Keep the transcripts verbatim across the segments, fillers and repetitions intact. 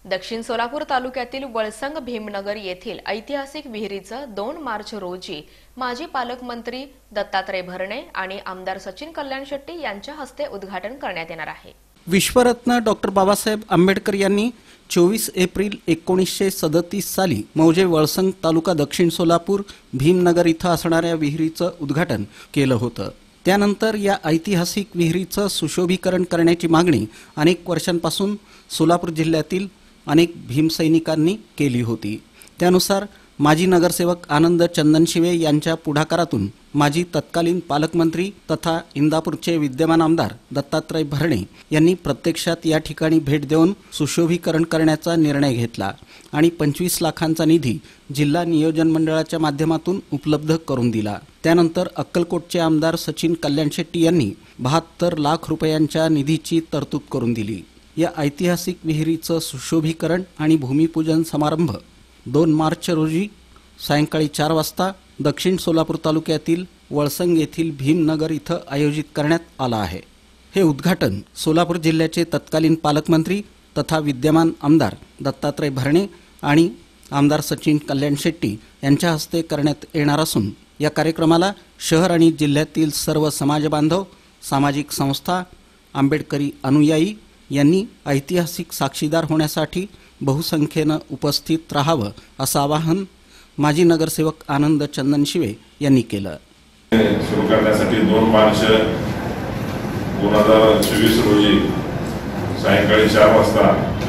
दक्षिण सोलापूर तालुक्यातील वळसंग भीमनगर येथील ऐतिहासिक विहिरीचं दोन मार्च रोजी माजी पालकमंत्री दत्तात्रय भरणे आणि आमदार सचिन कल्याण शेट्टी यांच्या हस्ते उद्घाटन करण्यात येणार आहे। विश्वरत्न डॉक्टर बाबासाहेब आंबेडकर यांनी चोवीस एप्रिल एकोणीसशे सदतीस साली मौजे वळसंग तालुका दक्षिण सोलापूर भीमनगर इथं असणाऱ्या विहिरीचं उद्घाटन केलं होतं। त्यानंतर या ऐतिहासिक विहिरीचं सुशोभीकरण करण्याची मागणी अनेक वर्षांपासून सोलापूर जिल्ह्यातील अनेक भीमसैनिकांनी केली होती। त्यानुसार माजी नगरसेवक आनंद चंदनशिवे यांच्या पुढाकारातून माजी तत्कालीन पालकमंत्री तथा इंदापूरचे विद्यमान आमदार दत्तात्रय भरणे यांनी प्रत्यक्षात या ठिकाणी भेट देऊन सुशोभीकरण करण्याचा निर्णय घेतला आणि पंचवीस लाखांचा निधी जिल्हा नियोजन मंडळाच्या माध्यमातून उपलब्ध करून दिला। त्यानंतर अक्कलकोटचे आमदार सचिन कल्याण शेट्टी यांनी बहात्तर लाख रुपयांच्या निधीची तरतूद करून दिली। या ऐतिहासिक विहिरीचं सुशोभीकरण आणि भूमिपूजन समारंभ दोन मार्च रोजी सायंकाळी चार वाजता दक्षिण सोलापूर तालुक्यातील वळसंग येथील भीमनगर इथं आयोजित करण्यात आला आहे। हे उद्घाटन सोलापूर जिल्ह्याचे तत्कालीन पालकमंत्री तथा विद्यमान आमदार दत्तात्रय भरणे आणि आमदार सचिन कल्याण शेट्टी यांच्या हस्ते करण्यात येणार असून या कार्यक्रमाला शहर आणि जिल्ह्यातील सर्व समाज बांधव, सामाजिक संस्था, आंबेडकरी अनुयायी यांनी ऐतिहासिक साक्षीदार होण्यासाठी बहुसंख्येने उपस्थित राहावं असं आवाहन माजी नगरसेवक आनंद चंदनशिवे यांनी केलं। सुरू करण्यासाठी दोन मार्च दोन हजार चोवीस रोजी सायंकाळी चार वाजता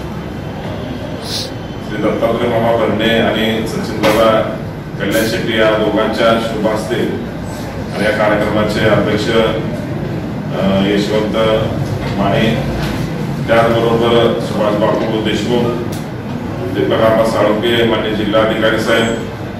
श्री दत्तात्रय मामा भरणे आणि सचिनदादा कल्याण शेट्टी या दोघांच्या शुभ हस्ते आणि या कार्यक्रमाचे अध्यक्ष यशवंत माने, त्याचबरोबर सुभाष बापू देशमुख, दीपक साळुंके, मान्य जिल्हाधिकारी साहेब,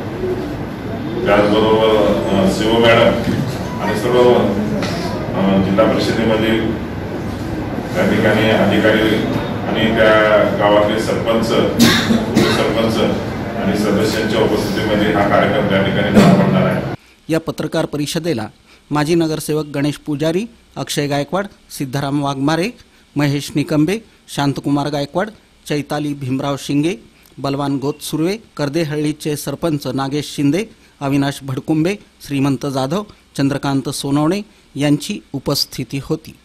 त्याचबरोबर शिव मॅडम आणि सर्व जिल्हा परिषदेमधील त्या ठिकाणी अधिकारी आणि त्या गावातले सरपंच, सरपंच आणि सदस्यांच्या उपस्थितीमध्ये हा कार्यक्रम त्या ठिकाणी पार पडणार आहे। या पत्रकार परिषदेला माजी नगरसेवक गणेश पुजारी, अक्षय गायकवाड, सिद्धाराम वाघमारे, महेश निकंबे, शांतकुमार गायकवाड, चैताली भीमराव शिंगे, बलवान गोतसुर्वे, कर्देहळ्ळीचे सरपंच नागेश शिंदे, अविनाश भडकुंबे, श्रीमंत जाधव, चंद्रकांत सोनवणे यांची उपस्थिती होती।